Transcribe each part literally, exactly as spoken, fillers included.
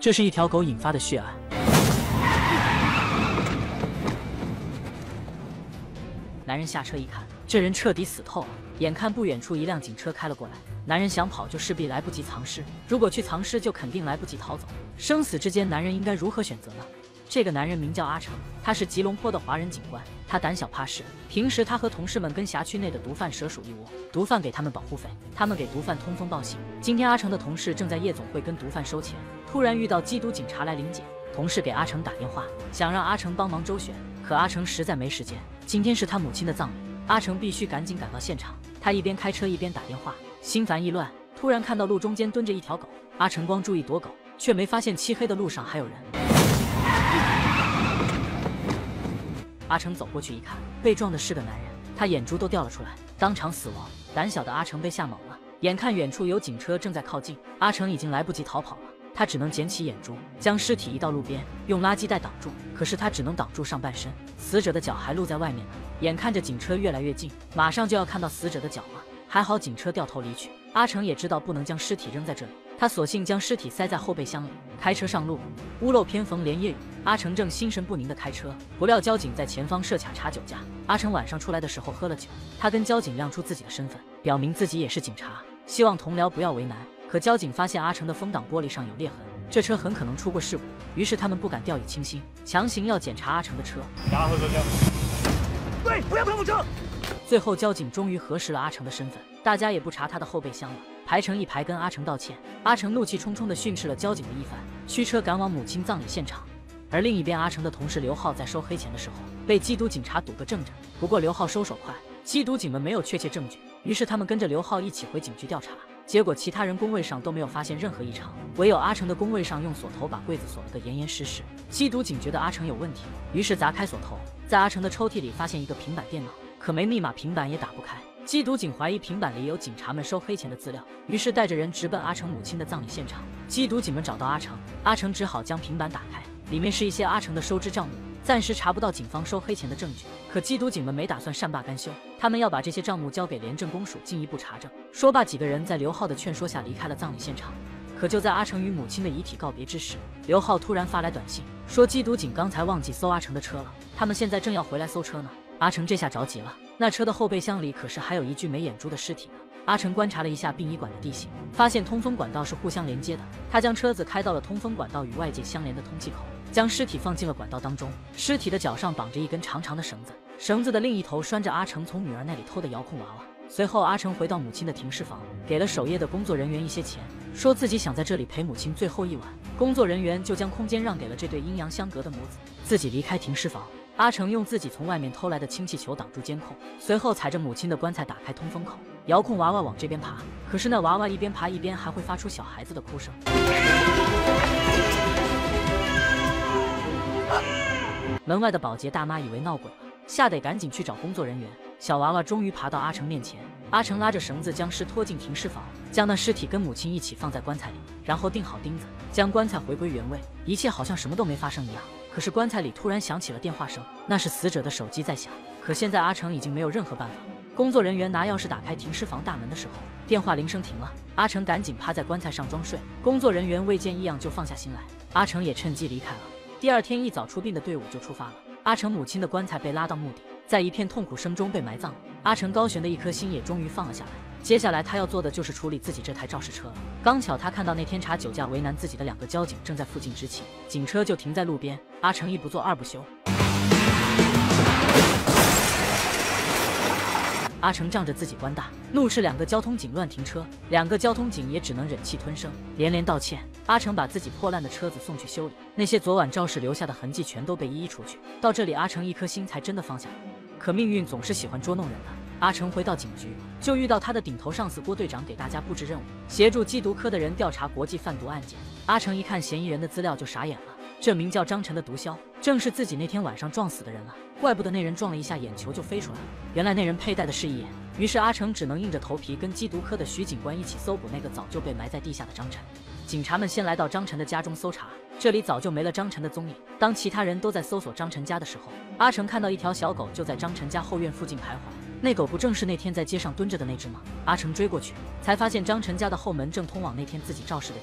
这是一条狗引发的血案。男人下车一看，这人彻底死透了。眼看不远处一辆警车开了过来，男人想跑就势必来不及藏尸，如果去藏尸就肯定来不及逃走。生死之间，男人应该如何选择呢？这个男人名叫阿成，他是吉隆坡的华人警官，他胆小怕事，平时他和同事们跟辖区内的毒贩蛇鼠一窝，毒贩给他们保护费，他们给毒贩通风报信。今天阿成的同事正在夜总会跟毒贩收钱，突然遇到缉毒警察来临检，同事给阿成打电话，想让阿成帮忙周旋，可阿成实在没时间，今天是他母亲的葬礼，阿成必须赶紧赶到现场。他一边开车一边打电话，心烦意乱，突然看到路中间蹲着一条狗，阿成光注意躲狗，却没发现漆黑的路上还有人。阿成走过去一看，被撞的是个男人，他眼珠都掉了出来，当场死亡。胆小的阿成被吓懵了，眼看远处有警车正在靠近，阿成已经来不及逃跑了，他只能捡起眼珠，将尸体移到路边，用垃圾袋挡住。可是他只能挡住上半身，死者的脚还露在外面呢。眼看着警车越来越近，马上就要看到死者的脚了，还好警车掉头离去。阿成也知道不能将尸体扔在这里，他索性将尸体塞在后备箱里，开车上路。屋漏偏逢连夜雨，阿成正心神不宁地开车，不料交警在前方设卡查酒驾。阿成晚上出来的时候喝了酒，他跟交警亮出自己的身份，表明自己也是警察，希望同僚不要为难。可交警发现阿成的风挡玻璃上有裂痕，这车很可能出过事故，于是他们不敢掉以轻心，强行要检查阿成的车。 然后这样，对，不要碰我车。 最后交警终于核实了阿成的身份，大家也不查他的后备箱了，排成一排跟阿成道歉。阿成怒气冲冲地训斥了交警的一番，驱车赶往母亲葬礼现场。而另一边，阿成的同事刘浩在收黑钱的时候被缉毒警察堵个正着，不过刘浩收手快，缉毒警们没有确切证据，于是他们跟着刘浩一起回警局调查。结果其他人工位上都没有发现任何异常，唯有阿成的工位上用锁头把柜子锁了个严严实实。缉毒警觉得阿成有问题，于是砸开锁头，在阿成的抽屉里发现一个平板电脑，可没密码，平板也打不开。缉毒警怀疑平板里有警察们收黑钱的资料，于是带着人直奔阿成母亲的葬礼现场。缉毒警们找到阿成，阿成只好将平板打开，里面是一些阿成的收支账目，暂时查不到警方收黑钱的证据。可缉毒警们没打算善罢甘休，他们要把这些账目交给廉政公署进一步查证。说罢，几个人在刘浩的劝说下离开了葬礼现场。可就在阿成与母亲的遗体告别之时，刘浩突然发来短信，说缉毒警刚才忘记搜阿成的车了，他们现在正要回来搜车呢。阿成这下着急了，那车的后备箱里可是还有一具没眼珠的尸体呢。阿成观察了一下殡仪馆的地形，发现通风管道是互相连接的，他将车子开到了通风管道与外界相连的通气口，将尸体放进了管道当中。尸体的脚上绑着一根长长的绳子，绳子的另一头拴着阿成从女儿那里偷的遥控娃娃。随后阿成回到母亲的停尸房，给了守夜的工作人员一些钱，说自己想在这里陪母亲最后一晚。工作人员就将空间让给了这对阴阳相隔的母子，自己离开停尸房。阿成用自己从外面偷来的氢气球挡住监控，随后踩着母亲的棺材打开通风口，遥控娃娃往这边爬。可是那娃娃一边爬一边还会发出小孩子的哭声。门外的保洁大妈以为闹鬼了，吓得赶紧去找工作人员。小娃娃终于爬到阿成面前，阿成拉着绳子将尸拖进停尸房，将那尸体跟母亲一起放在棺材里，然后钉好钉子，将棺材回归原位，一切好像什么都没发生一样。可是棺材里突然响起了电话声，那是死者的手机在响。可现在阿成已经没有任何办法。工作人员拿钥匙打开停尸房大门的时候，电话铃声停了，阿成赶紧趴在棺材上装睡。工作人员未见异样就放下心来，阿成也趁机离开了。第二天一早出殡的队伍就出发了，阿成母亲的棺材被拉到墓地，在一片痛苦声中被埋葬了。阿成高悬的一颗心也终于放了下来，接下来他要做的就是处理自己这台肇事车了。刚巧他看到那天查酒驾为难自己的两个交警正在附近执勤，警车就停在路边。阿成一不做二不休，阿成仗着自己官大，怒斥两个交通警乱停车，两个交通警也只能忍气吞声，连连道歉。阿成把自己破烂的车子送去修理，那些昨晚肇事留下的痕迹全都被一一除去。到这里，阿成一颗心才真的放下了。可命运总是喜欢捉弄人的。阿成回到警局，就遇到他的顶头上司郭队长给大家布置任务，协助缉毒科的人调查国际贩毒案件。阿成一看嫌疑人的资料就傻眼了，这名叫张晨的毒枭，正是自己那天晚上撞死的人了。怪不得那人撞了一下眼球就飞出来了，原来那人佩戴的是一眼。于是阿成只能硬着头皮跟缉毒科的徐警官一起搜捕那个早就被埋在地下的张晨。警察们先来到张晨的家中搜查，这里早就没了张晨的踪影。当其他人都在搜索张晨家的时候，阿成看到一条小狗就在张晨家后院附近徘徊。那狗不正是那天在街上蹲着的那只吗？阿成追过去，才发现张晨家的后门正通往那天自己肇事的街道。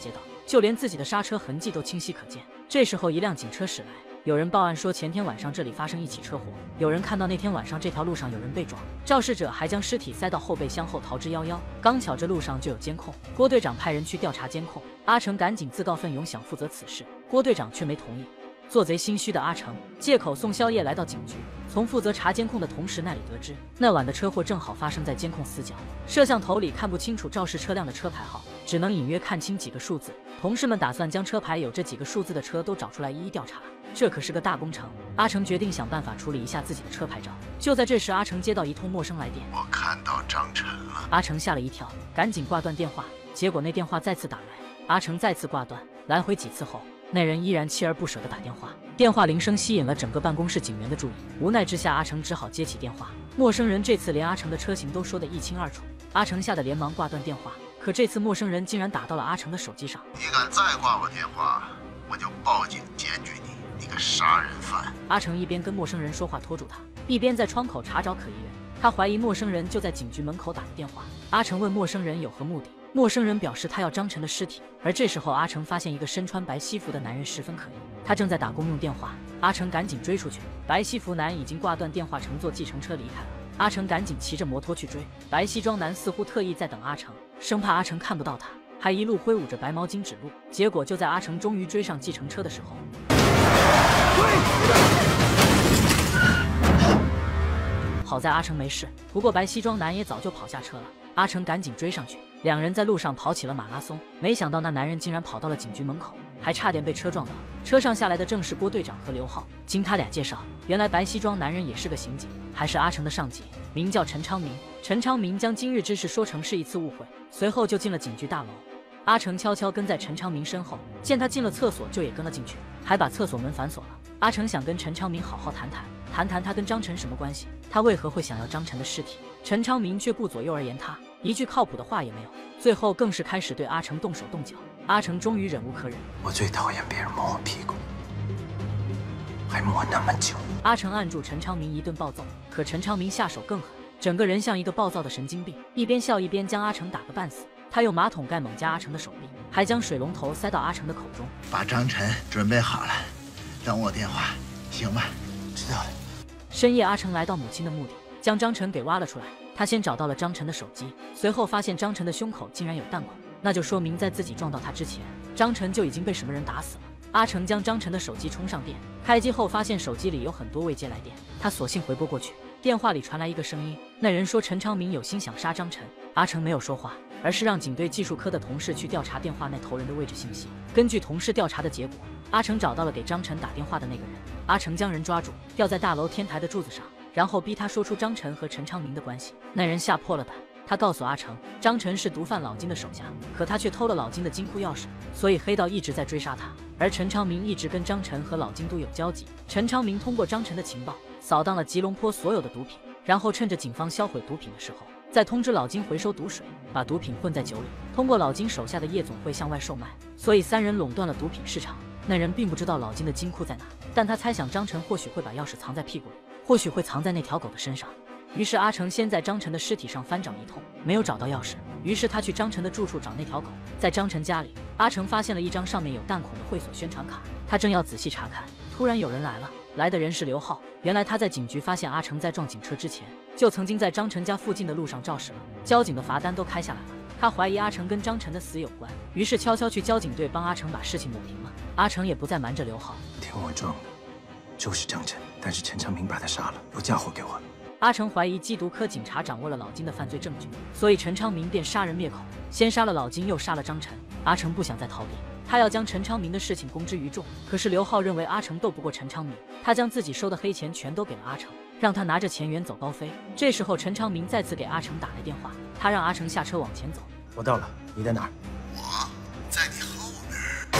就连自己的刹车痕迹都清晰可见。这时候，一辆警车驶来，有人报案说前天晚上这里发生一起车祸，有人看到那天晚上这条路上有人被撞，肇事者还将尸体塞到后备箱后逃之夭夭。刚巧这路上就有监控，郭队长派人去调查监控，阿成赶紧自告奋勇想负责此事，郭队长却没同意。做贼心虚的阿成借口送宵夜来到警局，从负责查监控的同事那里得知，那晚的车祸正好发生在监控死角，摄像头里看不清楚肇事车辆的车牌号，只能隐约看清几个数字。同事们打算将车牌有这几个数字的车都找出来一一调查，这可是个大工程。阿成决定想办法处理一下自己的车牌照。就在这时，阿成接到一通陌生来电， 我看到张晨了。 阿成吓了一跳，赶紧挂断电话，结果那电话再次打来，阿成再次挂断，来回几次后，那人依然锲而不舍地打电话，电话铃声吸引了整个办公室警员的注意。无奈之下，阿成只好接起电话。陌生人这次连阿成的车型都说得一清二楚，阿成吓得连忙挂断电话。可这次陌生人竟然打到了阿成的手机上。 你敢再挂我电话，我就报警检举你，你个杀人犯！ 阿成一边跟陌生人说话拖住他，一边在窗口查找可疑人。他怀疑陌生人就在警局门口打的电话。阿成问陌生人有何目的，陌生人表示他要张晨的尸体。而这时候，阿成发现一个身穿白西服的男人十分可疑，他正在打公用电话。阿成赶紧追出去，白西服男已经挂断电话，乘坐计程车离开了。阿成赶紧骑着摩托去追，白西装男似乎特意在等阿成，生怕阿成看不到他，还一路挥舞着白毛巾指路。结果就在阿成终于追上计程车的时候，好在阿成没事，不过白西装男也早就跑下车了。阿成赶紧追上去，两人在路上跑起了马拉松。没想到那男人竟然跑到了警局门口，还差点被车撞到。车上下来的正是郭队长和刘浩。经他俩介绍，原来白西装男人也是个刑警，还是阿成的上级，名叫陈昌明。陈昌明将今日之事说成是一次误会，随后就进了警局大楼。阿成悄悄跟在陈昌明身后，见他进了厕所，就也跟了进去，还把厕所门反锁了。阿成想跟陈昌明好好谈谈，谈谈他跟张晨什么关系，他为何会想要张晨的尸体。陈昌明却顾左右而言他，一句靠谱的话也没有，最后更是开始对阿成动手动脚。阿成终于忍无可忍， 我最讨厌别人摸我屁股，还摸那么久。 阿成按住陈昌明一顿暴揍，可陈昌明下手更狠，整个人像一个暴躁的神经病，一边笑一边将阿成打个半死。他用马桶盖猛夹阿成的手臂，还将水龙头塞到阿成的口中。 把张晨准备好了，等我电话，行吧？知道了。 深夜，阿成来到母亲的墓地，将张晨给挖了出来。他先找到了张晨的手机，随后发现张晨的胸口竟然有弹孔，那就说明在自己撞到他之前，张晨就已经被什么人打死了。阿成将张晨的手机充上电，开机后发现手机里有很多未接来电，他索性回拨过去，电话里传来一个声音，那人说陈昌明有心想杀张晨。阿成没有说话，而是让警队技术科的同事去调查电话那头人的位置信息。根据同事调查的结果，阿成找到了给张晨打电话的那个人。阿成将人抓住，吊在大楼天台的柱子上，然后逼他说出张晨和陈昌明的关系。那人吓破了胆，他告诉阿成，张晨是毒贩老金的手下，可他却偷了老金的金库钥匙，所以黑道一直在追杀他。而陈昌明一直跟张晨和老金都有交集。陈昌明通过张晨的情报，扫荡了吉隆坡所有的毒品，然后趁着警方销毁毒品的时候，再通知老金回收毒水，把毒品混在酒里，通过老金手下的夜总会向外售卖。所以三人垄断了毒品市场。那人并不知道老金的金库在哪，但他猜想张晨或许会把钥匙藏在屁股里，或许会藏在那条狗的身上。于是阿成先在张晨的尸体上翻找一通，没有找到钥匙，于是他去张晨的住处找那条狗。在张晨家里，阿成发现了一张上面有弹孔的会所宣传卡，他正要仔细查看，突然有人来了。来的人是刘浩，原来他在警局发现阿成在撞警车之前，就曾经在张晨家附近的路上肇事了，交警的罚单都开下来了。他怀疑阿成跟张晨的死有关，于是悄悄去交警队帮阿成把事情抹平了。阿成也不再瞒着刘浩， 听我撞的就是张晨，但是陈昌明把他杀了，又嫁祸给我。 阿成怀疑缉毒科警察掌握了老金的犯罪证据，所以陈昌明便杀人灭口，先杀了老金，又杀了张晨。阿成不想再逃避，他要将陈昌明的事情公之于众。可是刘浩认为阿成斗不过陈昌明，他将自己收的黑钱全都给了阿成，让他拿着钱远走高飞。这时候陈昌明再次给阿成打来电话，他让阿成下车往前走。 我到了，你在哪儿？我在你后面。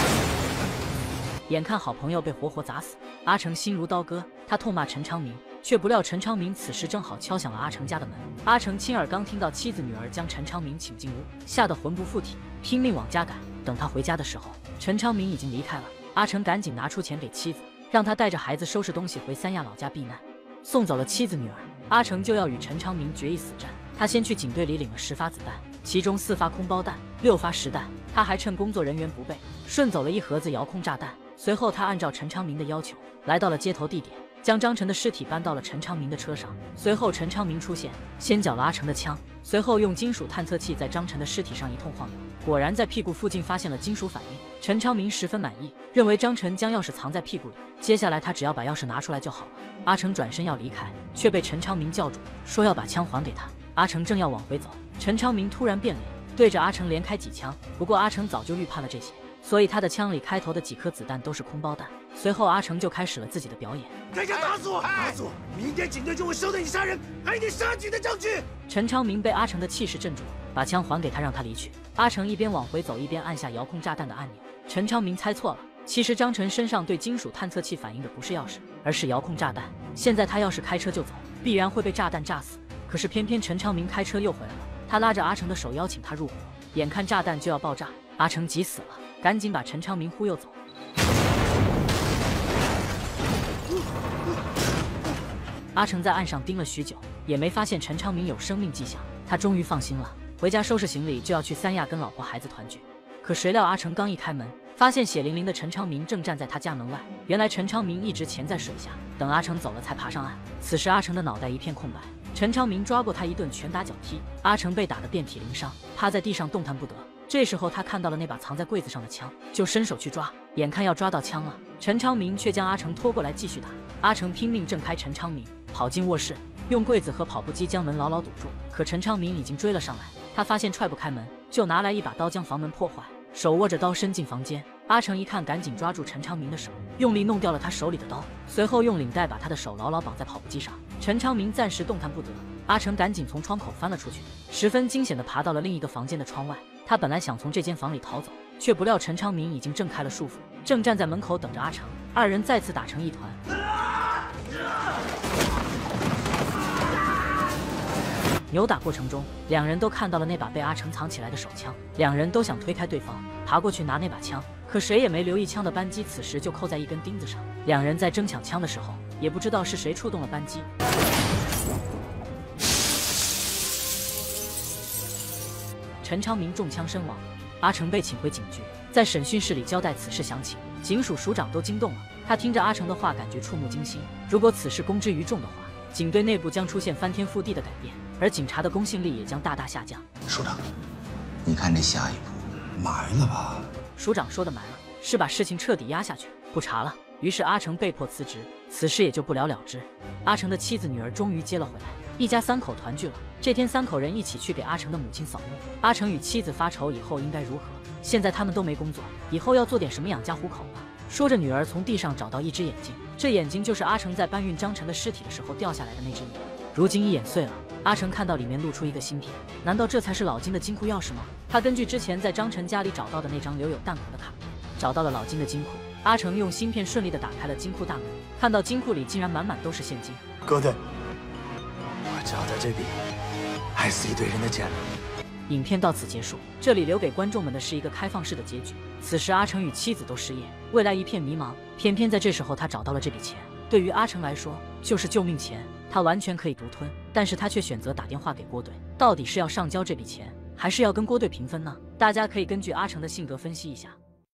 眼看好朋友被活活砸死，阿成心如刀割，他痛骂陈昌明，却不料陈昌明此时正好敲响了阿成家的门。阿成亲耳刚听到妻子女儿将陈昌明请进屋，吓得魂不附体，拼命往家赶。等他回家的时候，陈昌明已经离开了。阿成赶紧拿出钱给妻子，让他带着孩子收拾东西回三亚老家避难。送走了妻子女儿，阿成就要与陈昌明决一死战。他先去警队里领了十发子弹，其中四发空包弹， 六发实弹。他还趁工作人员不备，顺走了一盒子遥控炸弹。随后，他按照陈昌明的要求，来到了接头地点，将张晨的尸体搬到了陈昌明的车上。随后，陈昌明出现，先缴了阿成的枪，随后用金属探测器在张晨的尸体上一通晃悠，果然在屁股附近发现了金属反应。陈昌明十分满意，认为张晨将钥匙藏在屁股里，接下来他只要把钥匙拿出来就好了。阿成转身要离开，却被陈昌明叫住，说要把枪还给他。阿成正要往回走，陈昌明突然变脸，对着阿成连开几枪。不过阿成早就预判了这些，所以他的枪里开头的几颗子弹都是空包弹。随后阿成就开始了自己的表演。 再想打死我，打死我！明天警队就会收到你杀人还有你杀警的证据。 陈昌明被阿成的气势镇住，把枪还给他，让他离去。阿成一边往回走，一边按下遥控炸弹的按钮。陈昌明猜错了，其实张晨身上对金属探测器反应的不是钥匙，而是遥控炸弹。现在他要是开车就走，必然会被炸弹炸死。可是偏偏陈昌明开车又回来了，他拉着阿成的手邀请他入伙。眼看炸弹就要爆炸，阿成急死了，赶紧把陈昌明忽悠走。阿成在岸上盯了许久，也没发现陈昌明有生命迹象，他终于放心了，回家收拾行李就要去三亚跟老婆孩子团聚。可谁料阿成刚一开门，发现血淋淋的陈昌明正站在他家门外。原来陈昌明一直潜在水下，等阿成走了才爬上岸。此时阿成的脑袋一片空白，陈昌明抓过他一顿拳打脚踢，阿成被打得遍体鳞伤，趴在地上动弹不得。这时候他看到了那把藏在柜子上的枪，就伸手去抓，眼看要抓到枪了，陈昌明却将阿成拖过来继续打。阿成拼命挣开陈昌明，跑进卧室，用柜子和跑步机将门牢牢堵住。可陈昌明已经追了上来，他发现踹不开门，就拿来一把刀将房门破坏，手握着刀伸进房间。阿成一看，赶紧抓住陈昌明的手，用力弄掉了他手里的刀，随后用领带把他的手牢牢绑在跑步机上。陈昌明暂时动弹不得，阿成赶紧从窗口翻了出去，十分惊险地爬到了另一个房间的窗外。他本来想从这间房里逃走，却不料陈昌明已经挣开了束缚，正站在门口等着阿成。二人再次打成一团。扭打过程中，两人都看到了那把被阿成藏起来的手枪，两人都想推开对方，爬过去拿那把枪，可谁也没留意枪的扳机此时就扣在一根钉子上。两人在争抢枪的时候，也不知道是谁触动了扳机。陈昌明中枪身亡，阿成被请回警局，在审讯室里交代此事详情。警署署长都惊动了，他听着阿成的话，感觉触目惊心。如果此事公之于众的话，警队内部将出现翻天覆地的改变，而警察的公信力也将大大下降。 署长，你看这下一步埋了吧？ 署长说的埋了，是把事情彻底压下去，不查了。于是阿成被迫辞职，此事也就不了了之。阿成的妻子女儿终于接了回来，一家三口团聚了。这天，三口人一起去给阿成的母亲扫墓。阿成与妻子发愁以后应该如何，现在他们都没工作，以后要做点什么养家糊口吧。说着，女儿从地上找到一只眼睛，这眼睛就是阿成在搬运张晨的尸体的时候掉下来的那只眼。如今一眼碎了，阿成看到里面露出一个芯片，难道这才是老金的金库钥匙吗？他根据之前在张晨家里找到的那张留有弹孔的卡片，找到了老金的金库。阿成用芯片顺利地打开了金库大门，看到金库里竟然满满都是现金。 哥的，我交的这笔害死一堆人的钱。 影片到此结束，这里留给观众们的是一个开放式的结局。此时阿成与妻子都失业，未来一片迷茫。偏偏在这时候他找到了这笔钱，对于阿成来说就是救命钱，他完全可以独吞，但是他却选择打电话给郭队，到底是要上交这笔钱，还是要跟郭队平分呢？大家可以根据阿成的性格分析一下。